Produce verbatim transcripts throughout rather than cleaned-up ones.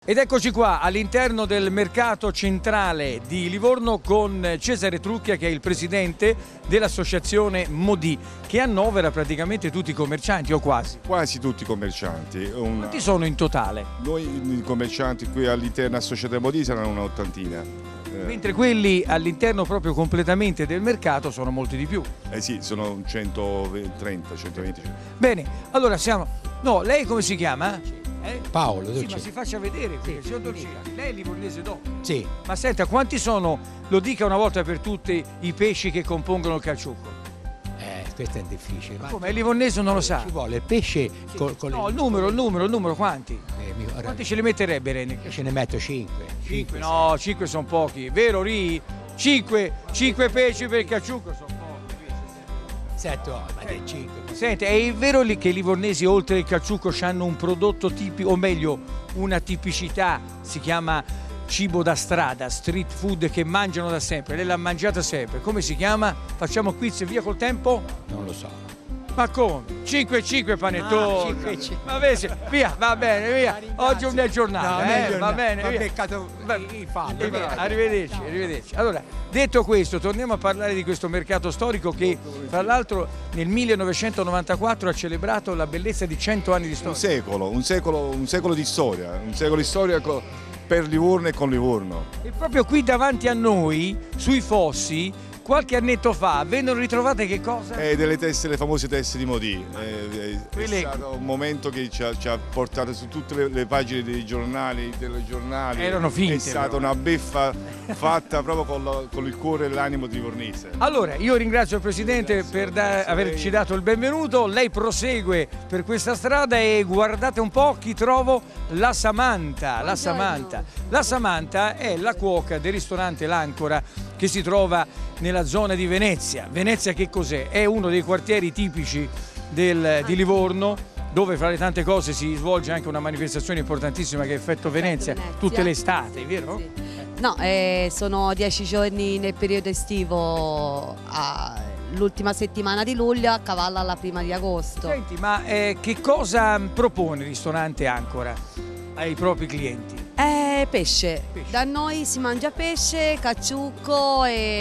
Ed eccoci qua all'interno del mercato centrale di Livorno con Cesare Trucchia, che è il presidente dell'associazione Modì, che annovera praticamente tutti i commercianti o quasi. Quasi tutti i commercianti. Un... Quanti sono in totale? Noi i commercianti qui all'interno associati Modì saranno un'ottantina. Mentre quelli all'interno proprio completamente del mercato sono molti di più. Eh sì, sono centotrenta, centoventi. Bene, allora siamo... No, lei come si chiama? Eh? Paolo, sì, ma si faccia vedere, perché sì, signor Dolcini, lei è livornese dopo. Sì. Ma senta, quanti sono, lo dica una volta per tutte, i pesci che compongono il calciucco? Eh, questo è difficile. Ma come, è livornese non lo sa? Ci vuole il pesce sì. con, con No, le... il numero, il numero, il numero, quanti? Eh, mi... Quanti ce li metterebbe Reni? Ce ne metto cinque. cinque? No, cinque sono pochi, vero Ri? cinque, cinque pesci per il calciucco sono pochi. sette, oh, ma è cinque. Senti, è vero lì che i livornesi oltre il calciucco hanno un prodotto tipico, o meglio una tipicità, si chiama cibo da strada, street food, che mangiano da sempre, lei l'ha mangiata sempre, come si chiama? Facciamo quiz via col tempo? Non lo so. Ma come? cinque cinque panettoni. Ah, cinque, cinque. Ma vedi, via, va bene, via. Oggi è un bel giornale, no, eh? giornale. Va bene, Va via. beccato il fallo. Arrivederci, arrivederci. Allora, detto questo, torniamo a parlare di questo mercato storico che, tra l'altro, nel millenovecentonovantaquattro ha celebrato la bellezza di cento anni di storia. Un secolo, un secolo, un secolo di storia, un secolo di storia per Livorno e con Livorno. E proprio qui davanti a noi, sui fossi, qualche annetto fa vennero ritrovate che cosa? Eh, delle teste, le famose teste di Modì. Eh, Quelle... È stato un momento che ci ha, ci ha portato su tutte le, le pagine dei giornali, dei telegiornali. Erano finte. È stata però. una beffa fatta proprio con, lo, con il cuore e l'animo di livornese. Allora, io ringrazio il Presidente Grazie, per da, averci lei. dato il benvenuto. Lei prosegue per questa strada e guardate un po' chi trovo, la Samantha. La Samantha. La Samantha è la cuoca del ristorante L'Ancora, che si trova nella zona di Venezia. Venezia che cos'è? È uno dei quartieri tipici del, di Livorno, dove fra le tante cose si svolge anche una manifestazione importantissima che è Effetto Venezia, Venezia. tutte le estati, vero? Sì. No, eh, sono dieci giorni nel periodo estivo, l'ultima settimana di luglio a cavallo alla prima di agosto. Senti, ma eh, che cosa propone il ristorante Ancora ai propri clienti? Eh, pesce. Pesce. Da noi si mangia pesce, cacciucco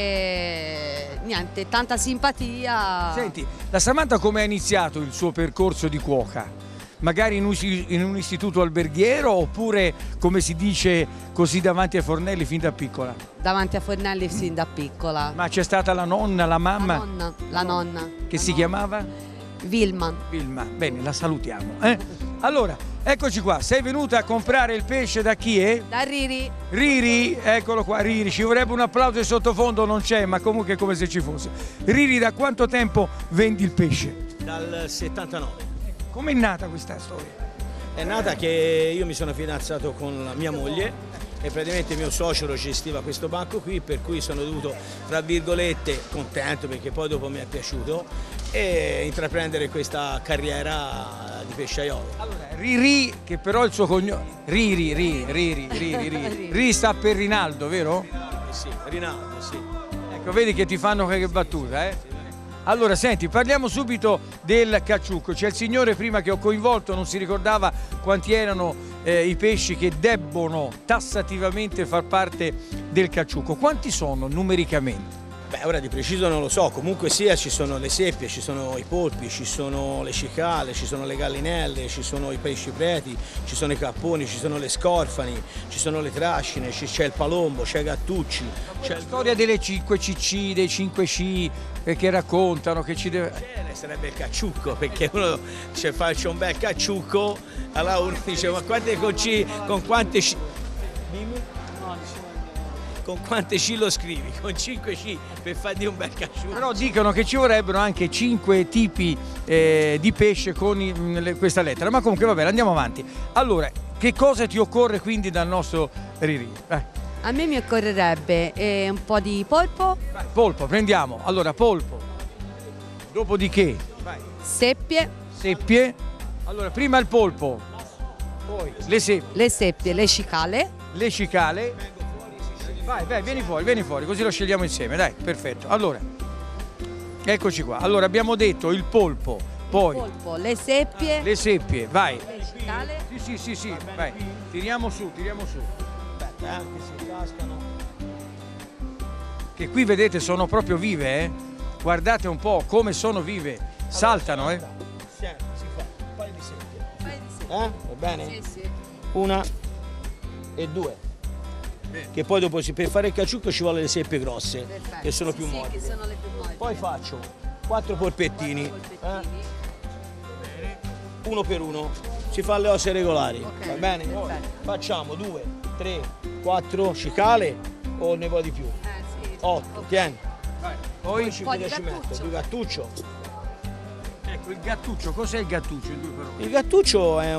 e niente, tanta simpatia. Senti, la Samantha come ha iniziato il suo percorso di cuoca? Magari in un, in un istituto alberghiero oppure, come si dice, così davanti ai fornelli fin da piccola? Davanti a fornelli sin da piccola. Ma c'è stata la nonna, la mamma? La nonna. La nonna. Che la si nonna. chiamava? Vilman. Vilma. Bene, la salutiamo. Eh? Allora, eccoci qua, sei venuta a comprare il pesce da chi è? Da Riri. Riri, eccolo qua, Riri, ci vorrebbe un applauso in sottofondo, non c'è, ma comunque è come se ci fosse. Riri, da quanto tempo vendi il pesce? Dal settantanove. Com'è nata questa storia? È nata che io mi sono fidanzato con la mia moglie e praticamente mio suocero gestiva questo banco qui, per cui sono dovuto, tra virgolette, contento perché poi dopo mi è piaciuto, e intraprendere questa carriera di pesciaiolo. Allora, Riri, che però il suo cognome... Riri, Riri, Riri, Riri, Riri. Riri sta per Rinaldo, vero? Eh sì, Rinaldo, sì. Ecco, vedi che ti fanno qualche battuta, eh? Allora, senti, parliamo subito del cacciucco. C'è il signore prima che ho coinvolto, non si ricordava quanti erano eh, i pesci che debbono tassativamente far parte del cacciucco. Quanti sono numericamente? Beh, ora di preciso non lo so, comunque sia ci sono le seppie, ci sono i polpi, ci sono le cicale, ci sono le gallinelle, ci sono i pesci preti, ci sono i capponi, ci sono le scorfani, ci sono le trascine, c'è il palombo, c'è i gattucci. C'è la storia delle cinque C C, dei cinque C, che raccontano che ci deve... Eh, sarebbe il cacciucco, perché uno se faccia un bel cacciucco, allora uno dice ma quante con C, con quante C... Con quante C lo scrivi? Con cinque C per fargli un bel cacciucco. Però dicono che ci vorrebbero anche cinque tipi eh, di pesce con i, mh, questa lettera, ma comunque va bene, andiamo avanti. Allora, che cosa ti occorre quindi dal nostro Riri? Vai. A me mi occorrerebbe eh, un po' di polpo. Vai, polpo, prendiamo. Allora, polpo. Dopodiché? Vai. Seppie. Seppie. Allora, prima il polpo, poi le seppie. Le seppie, le cicale. Le cicale. Vai, vai, vieni fuori, vieni fuori, così lo scegliamo insieme, dai, perfetto. Allora, eccoci qua. Allora, abbiamo detto il polpo, Poi polpo, le seppie, le seppie, vai. le cicale. Sì, sì, sì, sì, vai. Tiriamo su, tiriamo su. Aspetta, eh, che si cascano. Che qui vedete sono proprio vive, eh? Guardate un po' come sono vive. Saltano, eh? Sì, si fa un paio di seppie. Fai di seppie. Eh? Va bene? Sì, sì. Una e due. Che poi dopo si- per fare il caciucco ci vuole le seppie grosse, Perfetto. che sono Sì, più sì, morbide. che sono le più morbide. Poi faccio quattro polpettini, Polpettini. eh? Uno per uno. Si fa le ossa regolari, Ok, va bene? perfetto. Facciamo due, tre, quattro cicale o ne vuoi di più? Eh, sì. otto, Ok. tieni. Poi, Poi ci poi di ci metto gattuccio. due gattuccio. ecco il gattuccio. Cos'è il gattuccio in due parole? Il gattuccio è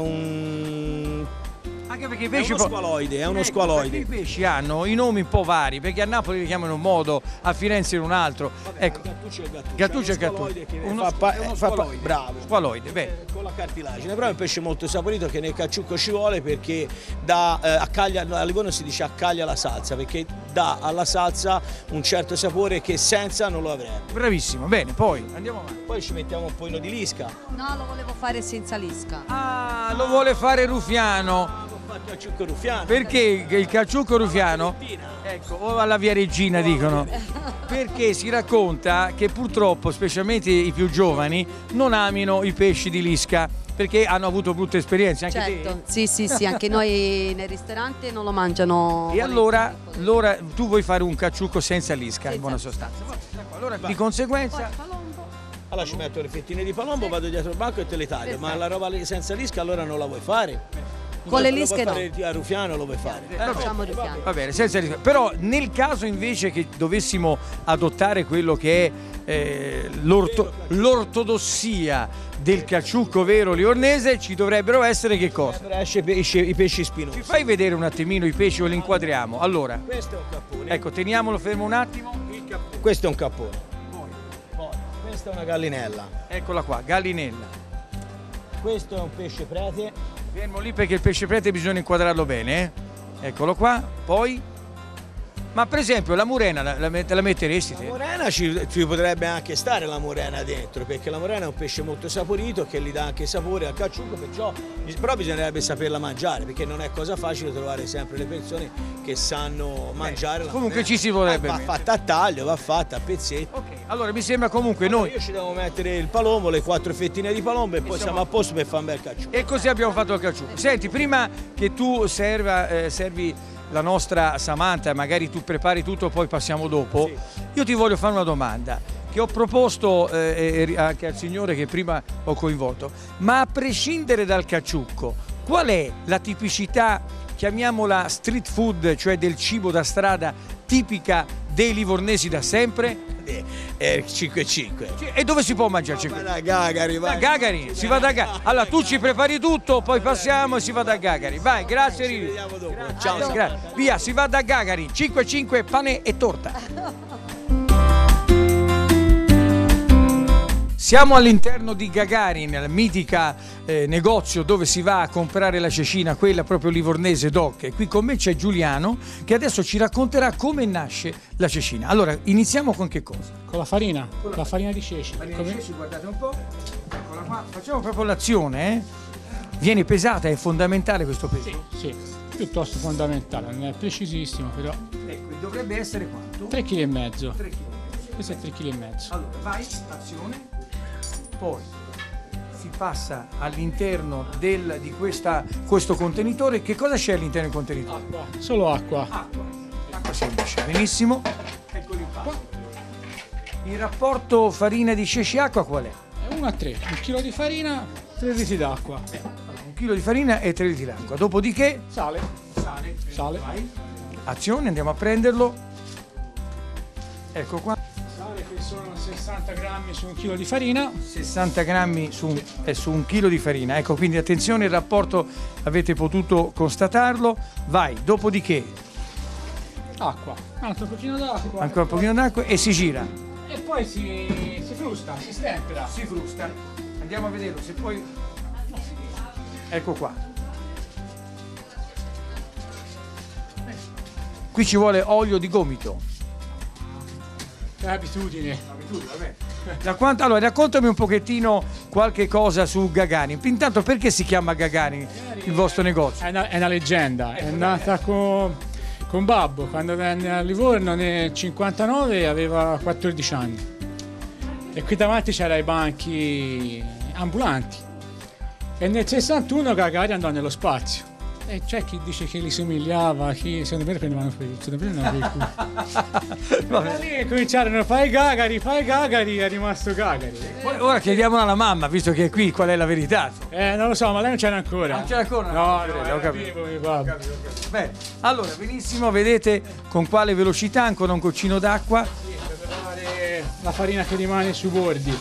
un Anche perché i È pesci uno po- squaloide, è uno Ecco, squaloide. perché i pesci hanno i nomi un po' vari, perché a Napoli li chiamano in un modo, a Firenze in un altro. Ecco, il gattuccio è il gattuccio. gattuccio e è uno gattuccio. squaloide che Uno fa squ- pa- è uno fa pa- squaloide. bravo. Squaloide, bene. Con la cartilagine, però è un pesce molto saporito che nel caciucco ci vuole perché dà, eh, accaglia, a Livorno si dice accaglia la salsa, perché dà alla salsa un certo sapore che senza non lo avrebbe. Bravissimo, bene, poi andiamo avanti. Poi ci mettiamo un pochino di lisca. No, lo volevo fare senza lisca. Ah, lo vuole fare Rufiano. Il caciucco ruffiano. Perché il calciucco rufiano, ecco, o alla via Regina dicono, perché si racconta che purtroppo, specialmente i più giovani, non amino i pesci di lisca, perché hanno avuto brutte esperienze, anche Certo, sì, sì, sì, anche noi nel ristorante non lo mangiano. te. E allora, volentieri. allora tu vuoi fare un cacciucco senza lisca, in Senza buona lisca. sostanza. Ecco, allora, Vai. di conseguenza, Poi palombo. Allora ci metto le fettine di palombo, vado dietro il banco e te le taglio, ma Perfetto. la roba lì senza lisca allora non la vuoi fare. Con le Lo lische vuoi no. fare a Rufiano lo vuoi fare. Eh, vabbè. Facciamo Rufiano. va bene, senza lisca. Però nel caso invece che dovessimo adottare quello che è eh, l'orto- l'ortodossia del cacciucco vero livornese, ci dovrebbero essere che cosa? Allora esce pesce- i pesci spinosi. Ci fai vedere un attimino i pesci o li inquadriamo? Allora, Questo è un cappone. ecco, teniamolo fermo un attimo. Il cappone. Questo è un cappone. Poi, questa è una gallinella. Eccola qua, gallinella. Questo è un pesce prete. Fermo lì perché il pesce prete bisogna inquadrarlo bene, eh? Eccolo qua, poi... Ma per esempio la murena la, la, met- la metteresti La te? morena ci, ci potrebbe anche stare la morena dentro, perché la morena è un pesce molto saporito che gli dà anche sapore al cacciucco, perciò, però bisognerebbe saperla mangiare, perché non è cosa facile trovare sempre le persone che sanno mangiare la comunque morena. ci si vorrebbe Va mettere. fatta a taglio, va fatta a pezzetti. Ok, allora mi sembra comunque noi... Io ci devo mettere il palombo, le quattro fettine di palombo e poi siamo a posto per fare un bel cacciucco. E così abbiamo fatto il cacciucco. Senti, prima che tu serva, eh, servi la nostra Samantha, magari tu prepari tutto, poi passiamo dopo, io ti voglio fare una domanda che ho proposto eh, eh, anche al signore che prima ho coinvolto, ma a prescindere dal cacciucco, qual è la tipicità, chiamiamola street food, cioè del cibo da strada tipica dei livornesi da sempre? È cinque e cinque. E dove si può mangiare? Ma da Gagari, Da vai. Gagari, si va da Gagari. Allora tu ci prepari tutto, poi passiamo e si va da Gagari. Vai, grazie Ci Riri. vediamo dopo. Ciao, Ciao. grazie. Via, si va da Gagari. cinque e cinque pane e torta. Siamo all'interno di Gagarin, nel mitica eh, negozio dove si va a comprare la cecina, quella proprio livornese doc. E qui con me c'è Giuliano che adesso ci racconterà come nasce la cecina. Allora, iniziamo con che cosa? Con la farina, la farina di ceci. Come- Guardate un po'. Eccola qua. Facciamo proprio l'azione, eh? Viene pesata, è fondamentale questo peso. Sì, piuttosto fondamentale, non è precisissimo, però Ecco, dovrebbe essere quanto? tre virgola cinque kg. tre chili. Questo è tre virgola cinque kg. Allora, vai, azione. Poi si passa all'interno del, di questa, questo contenitore. Che cosa c'è all'interno del contenitore? Acqua, solo acqua. Acqua. Acqua semplice, benissimo. Eccoli qua. Il rapporto farina di ceci acqua qual è? È uno a tre, un chilo di farina, tre litri d'acqua. Un chilo di farina e tre litri d'acqua. Dopodiché, Sale, sale. sale. Vai. Azione, andiamo a prenderlo. Ecco qua. Sale che sono sessanta grammi su un chilo di farina. sessanta grammi su un, eh, su un chilo di farina. Ecco, quindi attenzione, il rapporto avete potuto constatarlo. Vai, dopodiché Acqua, un altro pochino d'acqua. ancora un pochino d'acqua e si gira. E poi si, si frusta, si stempera. Si frusta. Andiamo a vederlo, se poi... Ecco qua. Qui ci vuole olio di gomito. È abitudine. Vabbè. Da quanto, allora, raccontami un pochettino qualche cosa su Gagarin. Intanto, perché si chiama Gagarin il vostro negozio? È una, è una leggenda, è nata con, con Babbo, quando venne a Livorno nel cinquantanove aveva quattordici anni. E qui davanti c'erano i banchi ambulanti. E nel sessantuno Gagarin andò nello spazio. E c'è chi dice che gli somigliava, chi secondo me prendevano per il culo. Da lì cominciarono a fare i Gagari, fare i Gagari, è rimasto Gagari. Ora chiediamola alla mamma, visto che è qui, qual è la verità. Eh, non lo so, ma lei non c'era ancora. Non c'era ancora? No, no, no, ho capito. vivo, mio babbo. Bene, allora, benissimo, vedete con quale velocità, ancora un goccino d'acqua. Sì, per preparare la farina che rimane sui bordi.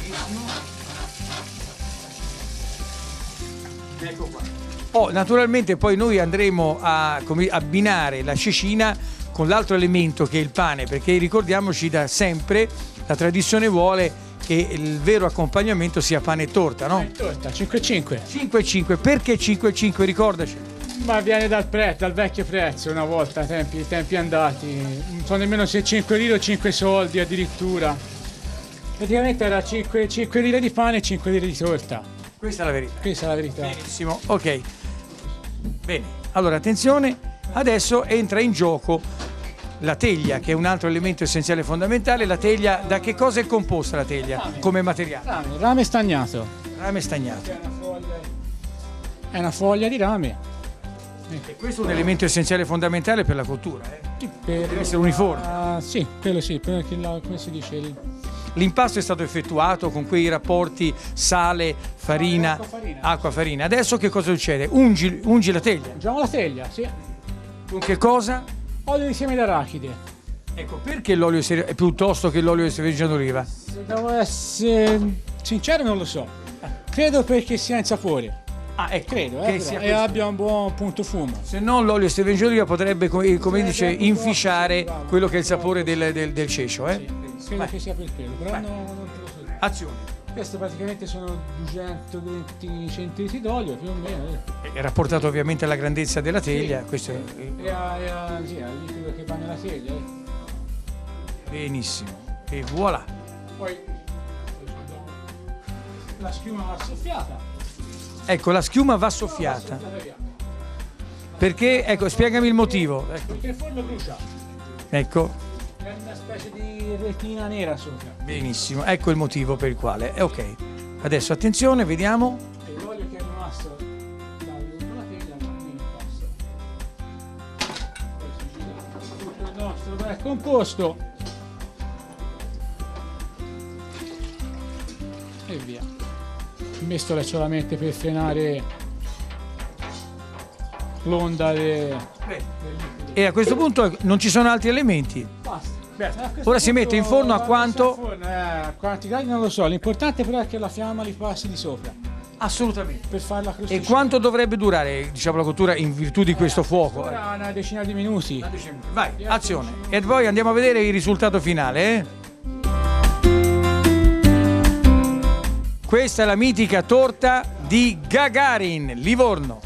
Ecco qua. Oh, naturalmente poi noi andremo a come, abbinare la cecina con l'altro elemento che è il pane, perché ricordiamoci da sempre, la tradizione vuole che il vero accompagnamento sia pane e torta, no? Pane e torta, cinque e cinque. cinque e cinque, perché cinque e cinque, ricordaci? Ma viene dal, pre, dal vecchio prezzo una volta, tempi, tempi andati, non so nemmeno se cinque lire o cinque soldi addirittura. Praticamente era cinque, cinque lire di pane e cinque lire di torta. Questa è la verità. Questa è la verità. Benissimo, ok. Bene, allora attenzione, adesso entra in gioco la teglia, che è un altro elemento essenziale e fondamentale. La teglia, da che cosa è composta la teglia Rame. come materiale? Rame, rame stagnato. Rame stagnato. È una foglia, è una foglia di rame. E questo è un elemento essenziale e fondamentale per la cottura, eh? Sì, per, Deve essere uniforme. Uh, sì, quello sì, perché la, come si dice? Il, L'impasto è stato effettuato con quei rapporti sale, farina, acqua, farina. acqua, farina. Adesso che cosa succede? Ungi, ungi la teglia. Ungiamo la teglia, sì. Con che cosa? Olio di seme d'arachide. Ecco, perché l'olio è piuttosto che l'olio extravergine d'oliva? Se devo essere sincero non lo so. Credo perché sia in sapore. Ah, ecco, Credo, che eh, sia e questo. abbia un buon punto fumo. Se no l'olio extravergine d'oliva potrebbe, come, come dice, Sarebbe un po' inficiare bravo, quello che è il bravo. sapore del, del, del cecio, eh? Sì, credo che sia per quello, però Vai. no, non te lo so dire. Azione. Questo praticamente sono duecentoventi centilitri d'olio più o meno. eh. È rapportato ovviamente alla grandezza della teglia, Sì. questo è E a, e a, sì, al liquido che va nella teglia. eh. benissimo. E voilà. Poi la schiuma va soffiata. Ecco, la schiuma va soffiata. Va soffiata via. Perché? Ecco, spiegami il motivo. Ecco. Perché il forno brucia. Ecco, È una specie di retina nera sopra. benissimo. Ecco il motivo per il quale. Eh, ok. Adesso attenzione, vediamo. E l'olio che è rimasto dalla teglia va qui in pasto. Poi si gira tutto il nostro bel composto. E via. Il mestolo è solamente per frenare l'onda de... E a questo punto non ci sono altri elementi. Basta. Beh, a questo Ora si mette in punto forno a va quanto? messo in forno, eh, a quanti gradi non lo so, l'importante però è che la fiamma li passi di sopra Assolutamente. per farla E crosticina. quanto dovrebbe durare, diciamo, la cottura in virtù di questo fuoco? Ora una decina di minuti. Vai, azione. E poi andiamo a vedere il risultato finale, eh? Questa è la mitica torta di Gagarin, Livorno.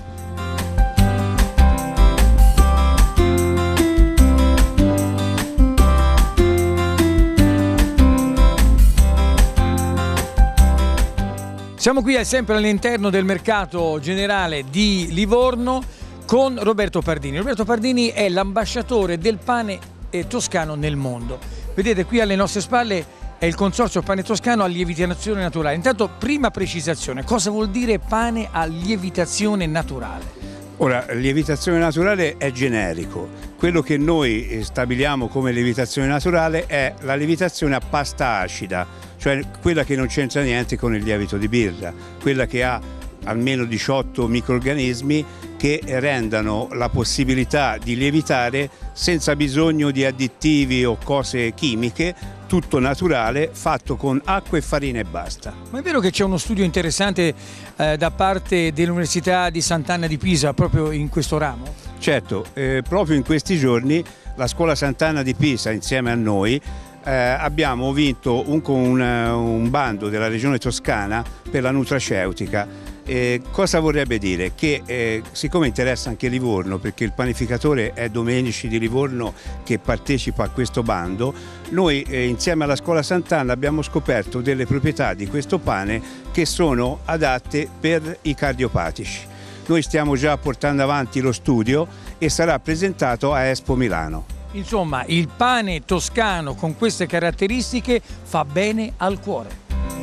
Siamo qui sempre all'interno del mercato generale di Livorno con Roberto Pardini. Roberto Pardini è l'ambasciatore del pane eh, toscano nel mondo. Vedete qui alle nostre spalle è il consorzio Pane Toscano a lievitazione naturale. Intanto, prima precisazione, cosa vuol dire pane a lievitazione naturale? Ora, lievitazione naturale è generico. Quello che noi stabiliamo come lievitazione naturale è la lievitazione a pasta acida, cioè quella che non c'entra niente con il lievito di birra, quella che ha almeno diciotto microrganismi che rendano la possibilità di lievitare senza bisogno di additivi o cose chimiche, tutto naturale, fatto con acqua e farina e basta. Ma è vero che c'è uno studio interessante eh, da parte dell'Università di Sant'Anna di Pisa proprio in questo ramo? Certo, eh, proprio in questi giorni la Scuola Sant'Anna di Pisa insieme a noi eh, abbiamo vinto un, un, un bando della regione toscana per la nutraceutica Eh, cosa vorrebbe dire? Che eh, siccome interessa anche Livorno, perché il panificatore è Domenici di Livorno che partecipa a questo bando, noi eh, insieme alla Scuola Sant'Anna abbiamo scoperto delle proprietà di questo pane che sono adatte per i cardiopatici. Noi stiamo già portando avanti lo studio e sarà presentato a Expo Milano. Insomma, il pane toscano con queste caratteristiche fa bene al cuore.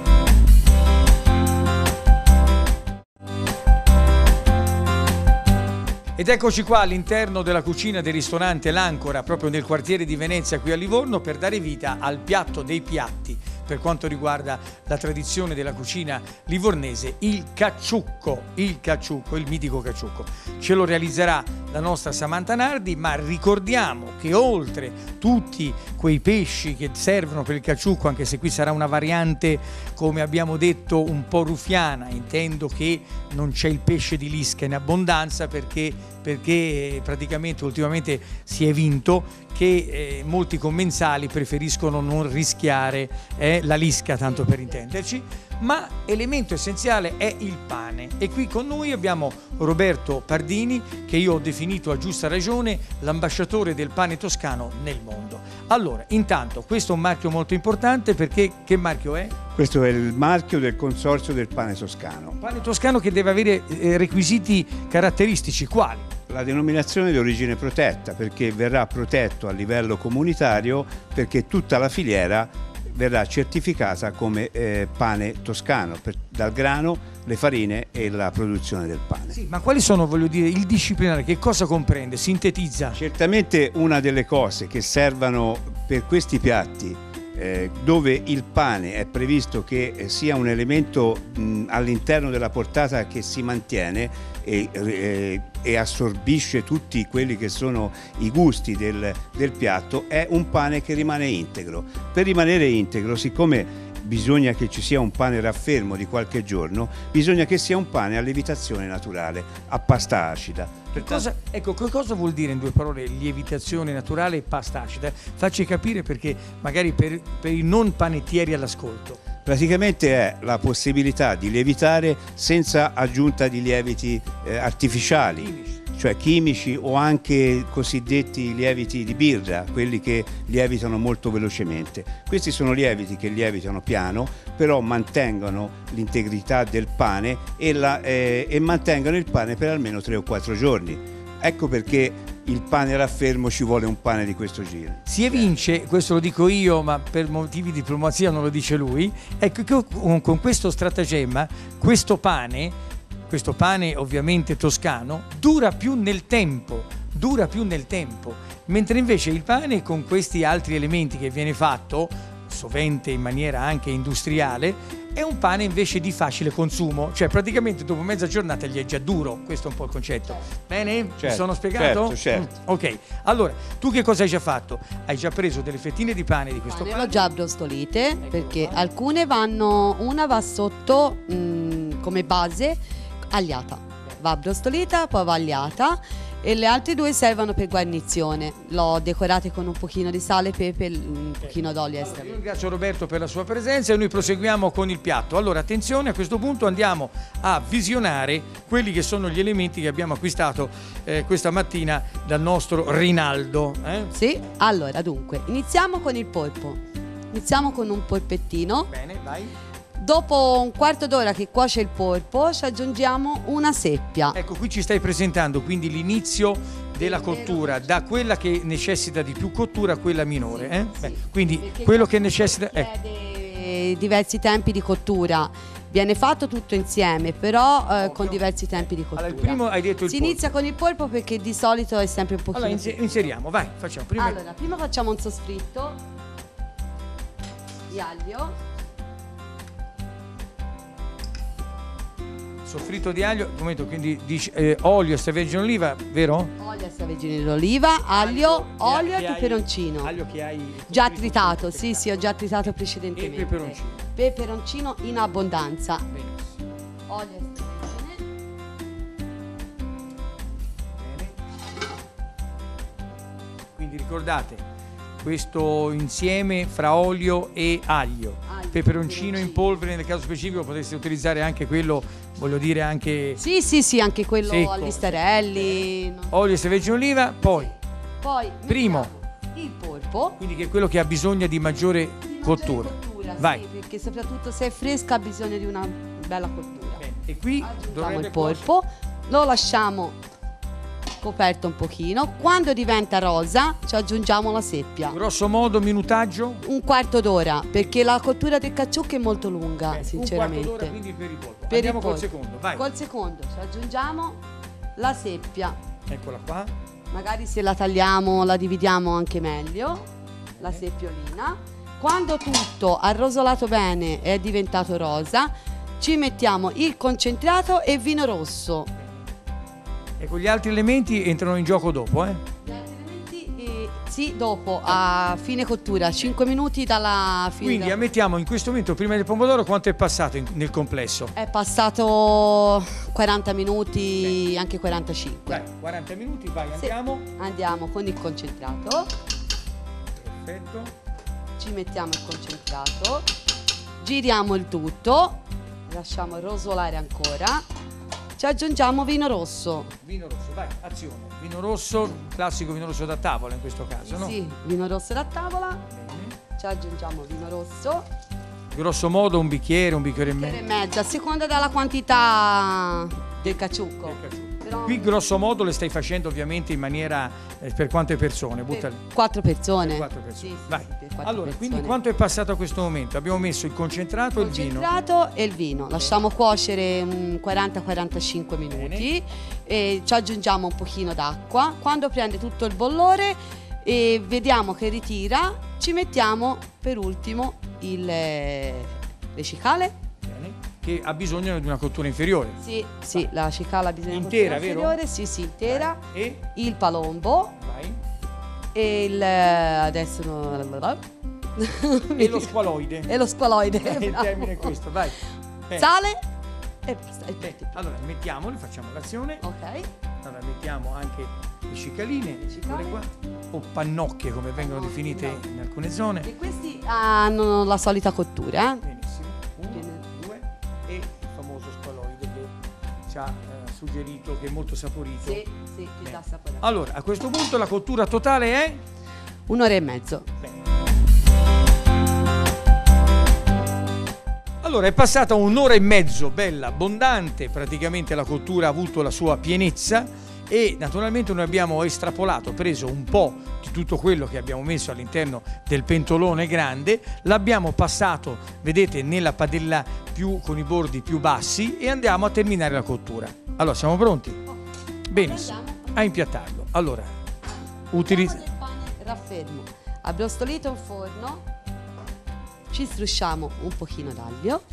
Ed eccoci qua all'interno della cucina del ristorante L'Ancora, proprio nel quartiere di Venezia qui a Livorno, per dare vita al piatto dei piatti per quanto riguarda la tradizione della cucina livornese, il cacciucco, il cacciucco, il mitico cacciucco. Ce lo realizzerà la nostra Samantha Nardi, ma ricordiamo che oltre tutti quei pesci che servono per il cacciucco, anche se qui sarà una variante, come abbiamo detto, un po' ruffiana, intendo che non c'è il pesce di lisca in abbondanza perché, perché praticamente ultimamente si è vinto che eh, molti commensali preferiscono non rischiare eh, la lisca, tanto per intenderci, ma elemento essenziale è il pane. E qui con noi abbiamo Roberto Pardini, che io ho definito a giusta ragione l'ambasciatore del pane toscano nel mondo. Allora, intanto, questo è un marchio molto importante perché che marchio è? Questo è il marchio del Consorzio del Pane Toscano. Pane toscano che deve avere eh, requisiti caratteristici, quali? La denominazione di origine protetta, perché verrà protetto a livello comunitario, perché tutta la filiera verrà certificata come eh, pane toscano, per, dal grano, le farine e la produzione del pane. Sì, ma quali sono, voglio dire, il disciplinare? Che cosa comprende? Sintetizza. Certamente una delle cose che servono per questi piatti, eh, dove il pane è previsto che sia un elemento all'interno della portata che si mantiene e, eh, e assorbisce tutti quelli che sono i gusti del, del piatto, è un pane che rimane integro. Per rimanere integro, siccome bisogna che ci sia un pane raffermo di qualche giorno, bisogna che sia un pane a lievitazione naturale, a pasta acida. Che cosa, ecco, che cosa vuol dire in due parole lievitazione naturale e pasta acida? Facci capire, perché magari per, per i non panettieri all'ascolto. Praticamente è la possibilità di lievitare senza aggiunta di lieviti eh, artificiali, chimici. Cioè chimici o anche cosiddetti lieviti di birra, quelli che lievitano molto velocemente. Questi sono lieviti che lievitano piano, però mantengono l'integrità del pane e, la, eh, e mantengono il pane per almeno tre o quattro giorni. Ecco perché il pane raffermo ci vuole un pane di questo giro. Si evince, questo lo dico io, ma per motivi di diplomazia non lo dice lui, ecco che con, con questo stratagemma, questo pane, questo pane ovviamente toscano, dura più nel tempo, dura più nel tempo, mentre invece il pane con questi altri elementi che viene fatto, sovente in maniera anche industriale, è un pane invece di facile consumo, cioè praticamente dopo mezza giornata gli è già duro. Questo è un po' il concetto. Bene? Certo, Mi sono spiegato? Certo, certo. Mm, ok, allora tu che cosa hai già fatto? Hai già preso delle fettine di pane di questo pane pane? l'ho già brostolite, Eccolo perché qua. alcune vanno, una va sotto mh, come base agliata, va brostolita, poi va agliata, e le altre due servono per guarnizione. L'ho decorate con un pochino di sale, pepe, un pochino d'olio Io extra. ringrazio Roberto per la sua presenza e noi proseguiamo con il piatto. Allora attenzione, a questo punto andiamo a visionare quelli che sono gli elementi che abbiamo acquistato eh, questa mattina dal nostro Rinaldo. Eh? Sì, allora dunque, iniziamo con il polpo. Iniziamo con un polpettino. Bene, vai. Dopo un quarto d'ora che cuoce il polpo, ci aggiungiamo una seppia. Ecco, qui ci stai presentando quindi l'inizio della cottura, da quella che necessita di più cottura a quella minore. Eh? Sì, Beh, quindi perché quello già che necessita... Eh. richiede diversi tempi di cottura. Viene fatto tutto insieme, però eh, Ovvio. con diversi tempi di cottura. Allora, il primo hai detto il Si polpo. inizia con il polpo perché di solito è sempre un pochino. Allora inse- inseriamo, vai, facciamo. Prima... Allora, prima facciamo un soffritto di aglio. Soffritto di aglio, un momento, quindi dici, eh, olio, extravergine oliva, vero? Olio extravergine d'oliva, aglio, che- olio che e hai- peperoncino. Aglio che hai Già cotto, tritato, cotto, sì, sì, ho già tritato precedentemente. E peperoncino. Peperoncino in abbondanza. Benissimo. Olio extravergine. Bene. Quindi ricordate questo insieme fra olio e aglio, Aglio, peperoncino in peperoncino. polvere, nel caso specifico potreste utilizzare anche quello voglio dire anche Sì, sì, sì, anche quello secco. agli starelli. non- olio extravergine d'oliva, poi Poi Primo. mettiamo il polpo. quindi che è quello che ha bisogno di maggiore Di maggiore cottura. cottura, Vai. sì, perché soprattutto se è fresca ha bisogno di una bella cottura. Bene. E qui Aggiungiamo dovrebbe il polpo, lo lasciamo coperto un pochino. Quando diventa rosa ci aggiungiamo la seppia. grosso modo minutaggio. Un quarto d'ora, perché la cottura del caciucco è molto lunga, Bene, sinceramente. Un quarto d'ora quindi per il polpo. Per Andiamo il col polpo. secondo, vai. Col secondo ci aggiungiamo la seppia. Eccola qua. Magari se la tagliamo la dividiamo anche meglio, la seppiolina. Quando tutto ha rosolato bene e è diventato rosa, ci mettiamo il concentrato e vino rosso. E con gli altri elementi entrano in gioco dopo, eh? Gli altri elementi, eh, sì, dopo, a fine cottura, cinque minuti dalla fine. Quindi da- ammettiamo in questo momento prima del pomodoro quanto è passato in- nel complesso? È passato quaranta minuti, anche quarantacinque. Dai, quaranta minuti, vai, Sì. andiamo. Andiamo con il concentrato, Perfetto. ci mettiamo il concentrato, giriamo il tutto, lasciamo rosolare ancora, ci aggiungiamo vino rosso. Vino rosso, vai, azione. Vino rosso, classico vino rosso da tavola in questo caso, no? Sì, vino rosso da tavola, Bene. ci aggiungiamo vino rosso, Grosso modo un bicchiere, un bicchiere e bicchiere e mezzo. mezzo, a seconda della quantità del caciucco. Del caciucco. Però Qui grosso modo le stai facendo ovviamente in maniera eh, per quante persone? Buttale. per quattro persone. Per quattro persone. Sì, sì, Vai. sì, per quattro Allora, persone. quindi quanto è passato a questo momento? Abbiamo messo il concentrato e il vino. Concentrato e il vino, lasciamo cuocere un quaranta quarantacinque minuti e ci aggiungiamo un pochino d'acqua. Quando prende tutto il bollore e vediamo che ritira, ci mettiamo per ultimo il, le cicale. Bene. Che ha bisogno di una cottura inferiore. Sì, sì, la cicala ha bisogno di Intera, cottura vero? inferiore, sì, sì, intera. E Il palombo vai. e il adesso no- E lo squaloide. e lo squaloide. Il bravo. termine è questo, vai. Bene. Sale e basta. e Bene. tutti. Allora, mettiamoli, facciamo l'azione. Ok. Allora, mettiamo anche le cicaline, Le cicale. quelle qua, o pannocchie come vengono Pannocchie, definite bravo. in alcune zone. E questi hanno la solita cottura, eh? Benissimo. Uno, Bene. due e il famoso squaloide che ci ha eh, suggerito, che è molto saporito. Sì, sì, che Bene. dà sapore. Allora, a questo punto la cottura totale è? Un'ora e mezzo. Bene. Allora, è passata un'ora e mezzo, bella, abbondante, praticamente la cottura ha avuto la sua pienezza e naturalmente noi abbiamo estrapolato, preso un po' di tutto quello che abbiamo messo all'interno del pentolone grande, l'abbiamo passato, vedete, nella padella più con i bordi più bassi e andiamo a terminare la cottura. Allora, siamo pronti? Benissimo, a impiattarlo. Allora, utilizza... Del pane raffermo. Abbrostolito in forno. Ci strusciamo un pochino d'aglio.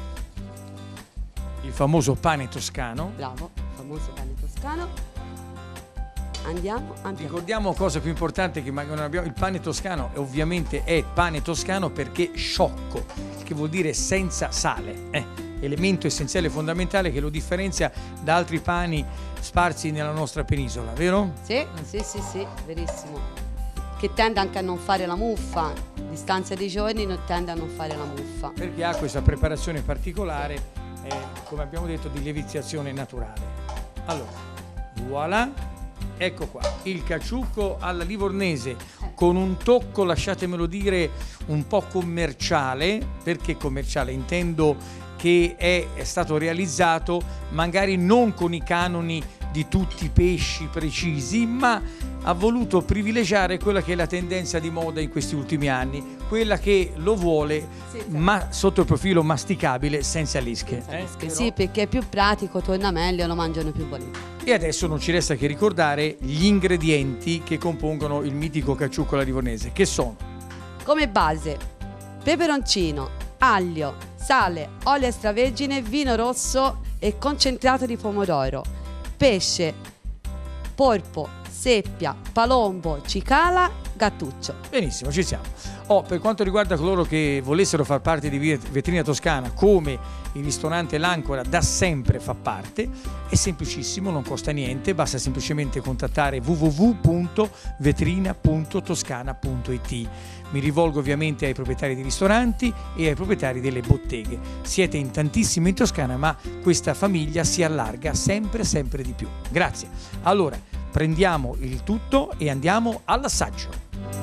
il famoso pane toscano. Bravo, famoso pane toscano. Andiamo, andiamo. Ricordiamo cosa più importante che magari non abbiamo, il pane toscano ovviamente è pane toscano perché sciocco, che vuol dire senza sale, eh, elemento essenziale e fondamentale che lo differenzia da altri pani sparsi nella nostra penisola, vero? Sì, sì, sì, sì, verissimo. Che tende anche a non fare la muffa, a distanza di giorni non tende a non fare la muffa. Perché ha questa preparazione particolare, eh, come abbiamo detto, di lievitazione naturale. Allora, voilà, ecco qua, il caciucco alla livornese con un tocco, lasciatemelo dire, un po' commerciale. Perché commerciale? Intendo che è, è stato realizzato magari non con i canoni di tutti i pesci precisi, ma ha voluto privilegiare quella che è la tendenza di moda in questi ultimi anni, quella che lo vuole ma sotto il profilo masticabile senza lische. eh? Che sì, perché è più pratico, torna meglio, lo mangiano più volentieri. E adesso non ci resta che ricordare gli ingredienti che compongono il mitico caciucco alla livornese, che sono: Come base, peperoncino, aglio, sale, olio extravergine, vino rosso e concentrato di pomodoro, pesce, polpo, seppia, palombo, cicala, gattuccio. Benissimo, ci siamo. Oh, per quanto riguarda coloro che volessero far parte di Vetrina Toscana, come il ristorante L'Ancora da sempre fa parte, è semplicissimo, non costa niente, basta semplicemente contattare w w w punto vetrina punto toscana punto i t. Mi rivolgo ovviamente ai proprietari di ristoranti e ai proprietari delle botteghe. Siete in tantissimi in Toscana, ma questa famiglia si allarga sempre, sempre di più. Grazie. Allora, prendiamo il tutto e andiamo all'assaggio.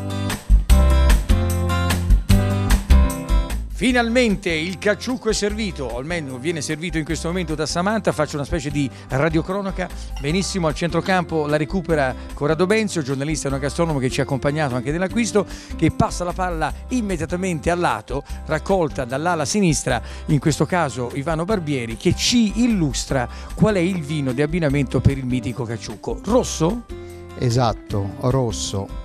Finalmente il cacciucco è servito, o almeno viene servito in questo momento da Samantha. Faccio una specie di radiocronaca. Benissimo, al centrocampo la recupera Corrado Benzio, giornalista e gastronomo che ci ha accompagnato anche nell'acquisto, che passa la palla immediatamente al lato, raccolta dall'ala sinistra, in questo caso Ivano Barbieri, che ci illustra qual è il vino di abbinamento per il mitico cacciucco. Rosso? Esatto, rosso.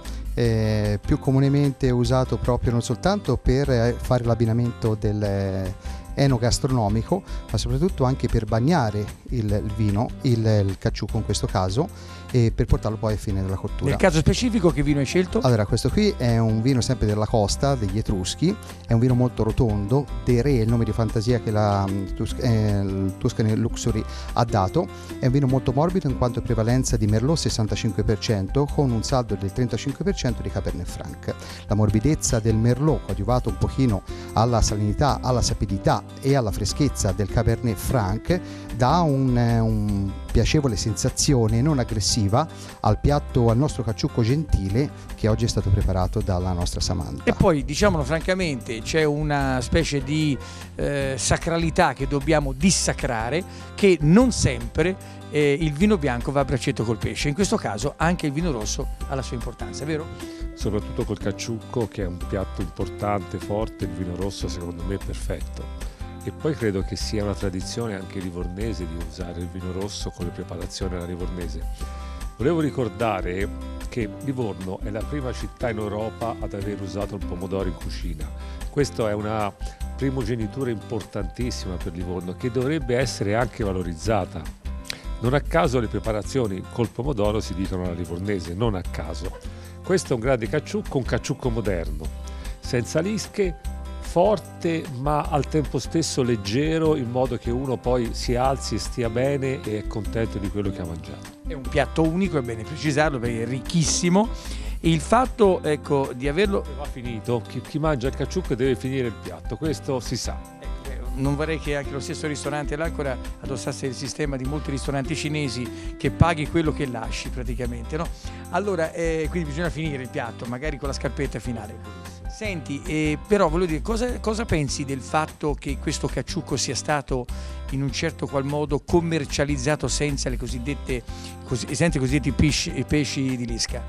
Eh, più comunemente usato proprio non soltanto per eh, fare l'abbinamento del eh, enogastronomico, ma soprattutto anche per bagnare il, il vino, il, il cacciucco in questo caso, e per portarlo poi a fine della cottura. Nel caso specifico che vino hai scelto? Allora, questo qui è un vino sempre della costa, degli Etruschi, è un vino molto rotondo, De Re è il nome di fantasia che la eh, il Tuscany Luxury ha dato. È un vino molto morbido in quanto prevalenza di Merlot sessantacinque per cento con un saldo del trentacinque per cento di Cabernet Franc. La morbidezza del Merlot, coadiuvato un pochino alla salinità, alla sapidità e alla freschezza del Cabernet Franc, dà un, un piacevole sensazione non aggressiva al piatto, al nostro cacciucco gentile che oggi è stato preparato dalla nostra Samantha. E poi, diciamolo francamente, c'è una specie di eh, sacralità che dobbiamo dissacrare, che non sempre eh, il vino bianco va a braccetto col pesce. In questo caso anche il vino rosso ha la sua importanza, vero? Soprattutto col cacciucco, che è un piatto importante, forte, il vino rosso secondo me è perfetto. E poi credo che sia una tradizione anche livornese di usare il vino rosso con le preparazioni alla livornese. Volevo ricordare che Livorno è la prima città in Europa ad aver usato il pomodoro in cucina. Questa è una primogenitura importantissima per Livorno che dovrebbe essere anche valorizzata. Non a caso le preparazioni col pomodoro si dicono alla livornese, non a caso. Questo è un grande cacciucco, un cacciucco moderno, senza lische, forte ma al tempo stesso leggero, in modo che uno poi si alzi e stia bene e è contento di quello che ha mangiato. È un piatto unico, è bene precisarlo perché è ricchissimo, e il fatto, ecco, di averlo... Va finito, chi, chi mangia il cacciucco deve finire il piatto, questo si sa. Non vorrei che anche lo stesso ristorante L'Ancora adossasse il sistema di molti ristoranti cinesi, che paghi quello che lasci praticamente, no? Allora, eh, quindi bisogna finire il piatto, magari con la scarpetta finale. Senti, eh, però volevo dire, cosa, cosa pensi del fatto che questo cacciucco sia stato in un certo qual modo commercializzato senza le cosiddette, cos- senza i cosiddetti pesci, pesci di lisca?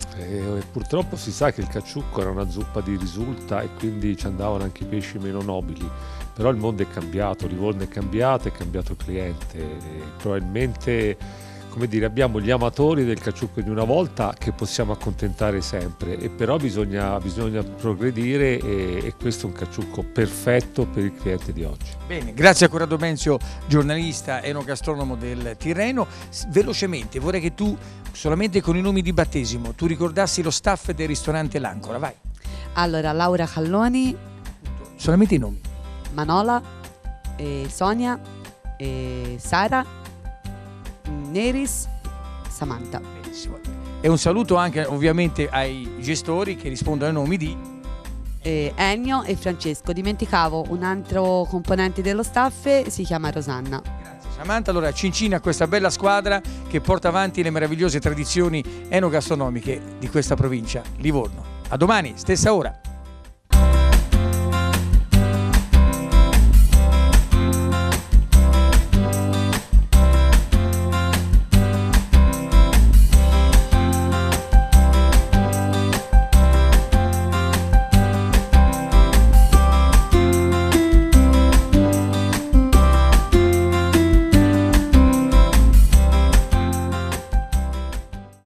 Eh, purtroppo si sa che il cacciucco era una zuppa di risulta e quindi ci andavano anche i pesci meno nobili, però il mondo è cambiato, Livorno è cambiato, è cambiato il cliente, e probabilmente, come dire, abbiamo gli amatori del cacciucco di una volta che possiamo accontentare sempre, e però bisogna, bisogna progredire, e, e questo è un cacciucco perfetto per il cliente di oggi. Bene, grazie a Corrado Benzio, giornalista enogastronomo del Tirreno. Velocemente vorrei che tu, solamente con i nomi di battesimo, tu ricordassi lo staff del ristorante L'Ancora, vai. Allora, Laura Calloni, Solamente i nomi. Manola, eh, Sonia, eh, Sara, Neris, Samantha. Benissimo. E un saluto anche ovviamente ai gestori che rispondono ai nomi di... Eh, Ennio e Francesco. Dimenticavo un altro componente dello staff, si chiama Rosanna. Grazie Samantha. Allora cincina a questa bella squadra che porta avanti le meravigliose tradizioni enogastronomiche di questa provincia, Livorno. A domani, stessa ora.